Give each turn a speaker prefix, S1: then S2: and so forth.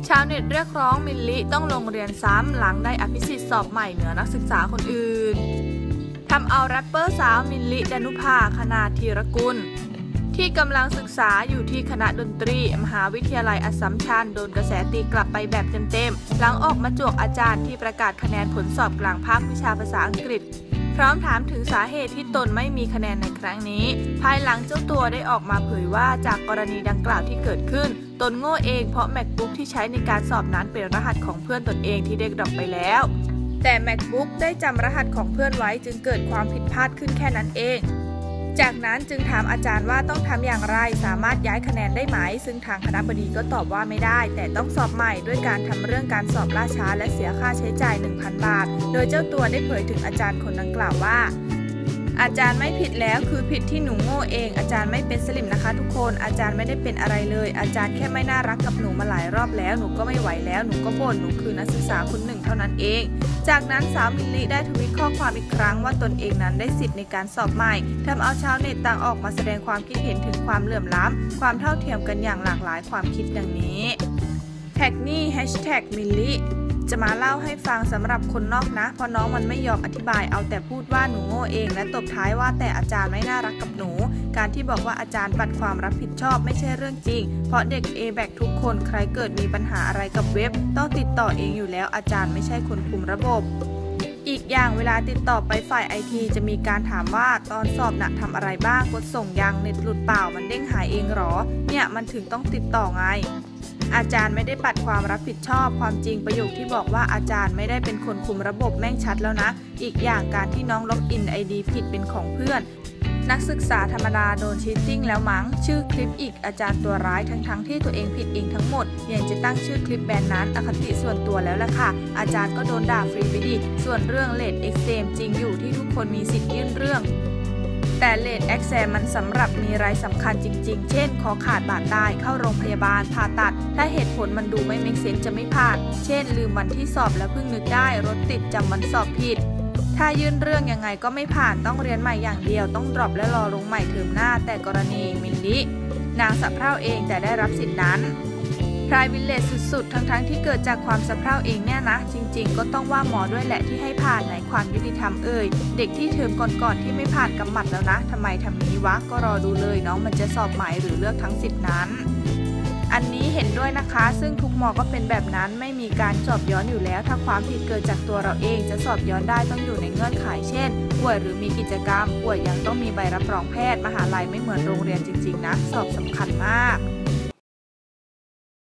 S1: ชาวเน็ตเรียกร้องมิลลิต้องลงเรียนซ้ำหลังได้อภิสิทธิ์สอบใหม่เหนือนักศึกษาคนอื่นทำเอาแรปเปอร์สาวมิลลิดานุภาคณาธีรกุลที่กำลังศึกษาอยู่ที่คณะดนตรีมหาวิทยาลัยอัสสัมชัญโดนกระแสตีกลับไปแบบเต็มๆหลังออกมาจวกอาจารย์ที่ประกาศคะแนนผลสอบกลางภาควิชาภาษาอังกฤษพร้อมถามถึงสาเหตุที่ตนไม่มีคะแนนในครั้งนี้ภายหลังเจ้าตัวได้ออกมาเผยว่าจากกรณีดังกล่าวที่เกิดขึ้นตนโง่เองเพราะ MacBook ที่ใช้ในการสอบนั้นเป็นรหัสของเพื่อนตนเองที่ได้ดรอปไปแล้วแต่ MacBook ได้จำรหัสของเพื่อนไว้จึงเกิดความผิดพลาดขึ้นแค่นั้นเองจากนั้นจึงถามอาจารย์ว่าต้องทำอย่างไรสามารถย้ายคะแนนได้ไหมซึ่งทางคณบดีก็ตอบว่าไม่ได้แต่ต้องสอบใหม่ด้วยการทำเรื่องการสอบล่าช้าและเสียค่าใช้จ่าย 1,000 บาทโดยเจ้าตัวได้เผยถึงอาจารย์คนดังกล่าวว่าอาจารย์ไม่ผิดแล้วคือผิดที่หนูโง่เองอาจารย์ไม่เป็นสลิมนะคะทุกคนอาจารย์ไม่ได้เป็นอะไรเลยอาจารย์แค่ไม่น่ารักกับหนูมาหลายรอบแล้วหนูก็ไม่ไหวแล้วหนูก็บ่นหนูคือนักศึกษาคนหนึ่งเท่านั้นเองจากนั้นสาวมิลลิได้ทวิตข้อความอีกครั้งว่าตนเองนั้นได้สิทธิ์ในการสอบใหม่ทำเอาชาวเน็ตต่างออกมาแสดงความคิดเห็นถึงความเหลื่อมล้ำความเท่าเทียมกันอย่างหลากหลายความคิดดังนี้แท็กนี่แฮชแท็กมิลลิจะมาเล่าให้ฟังสำหรับคนนอกนะเพราะน้องมันไม่ยอมอธิบายเอาแต่พูดว่าหนูโง่เองและตบท้ายว่าแต่อาจารย์ไม่น่ารักกับหนูการที่บอกว่าอาจารย์ปัดความรับผิดชอบไม่ใช่เรื่องจริงเพราะเด็ก A-back ทุกคนใครเกิดมีปัญหาอะไรกับเว็บต้องติดต่อเองอยู่แล้วอาจารย์ไม่ใช่คนคุมระบบอีกอย่างเวลาติดต่อไปฝ่ายไอทีจะมีการถามว่าตอนสอบน่ะทำอะไรบ้างกดส่งยังเน็ตหลุดเปล่ามันเด้งหายเองหรอเนี่ยมันถึงต้องติดต่อไงอาจารย์ไม่ได้ปัดความรับผิดชอบความจริงประโยคที่บอกว่าอาจารย์ไม่ได้เป็นคนคุมระบบแม่งชัดแล้วนะอีกอย่างการที่น้องล็อกอิน ID ผิดเป็นของเพื่อนนักศึกษาธรรมดาโดนชีตติ้งแล้วมั้งชื่อคลิปอีกอาจารย์ตัวร้ายทั้งที่ตัวเองผิดเองทั้งหมดยังจะตั้งชื่อคลิปแบรนด์นั้นอคติส่วนตัวแล้วล่ะค่ะอาจารย์ก็โดนด่าฟรีไปดิส่วนเรื่องเลทเอ็กเซมจริงอยู่ที่ทุกคนมีสิทธิ์ยื่นเรื่องแต่เลทเอ็กเซมมันสำหรับมีรายสำคัญจริงๆเช่นคอขาดบาดตายเข้าโรงพยาบาลผ่าตัดถ้าเหตุผลมันดูไม่เมคเซนส์จะไม่ผ่านเช่นลืมวันที่สอบแล้วเพิ่งนึกได้รถติดจำวันสอบผิดถ้ายื่นเรื่องยังไงก็ไม่ผ่านต้องเรียนใหม่อย่างเดียวต้องดรอปและรอลงใหม่เทอมหน้าแต่กรณีมิลลินางสะเพร่าเองแต่ได้รับสิทธินั้นพรายวิลเลจสุดๆทั้งที่เกิดจากความสะเพร่าเองเนี่ยนะจริงๆก็ต้องว่าหมอด้วยแหละที่ให้ผ่านในความยุติธรรมเด็กที่เทอมก่อนๆที่ไม่ผ่านกำหมัดแล้วนะทำไมทำนี้วะก็รอดูเลยน้องมันจะสอบใหม่หรือเลือกทั้งสิทธินั้นอันนี้เห็นด้วยนะคะซึ่งทุกหมอก็เป็นแบบนั้นไม่มีการสอบย้อนอยู่แล้วถ้าความผิดเกิดจากตัวเราเองจะสอบย้อนได้ต้องอยู่ในเงื่อนไขเช่นป่วยหรือมีกิจกรรมป่วยยังต้องมีใบรับรองแพทย์มหาลัยไม่เหมือนโรงเรียนจริงๆนะสอบสำคัญมาก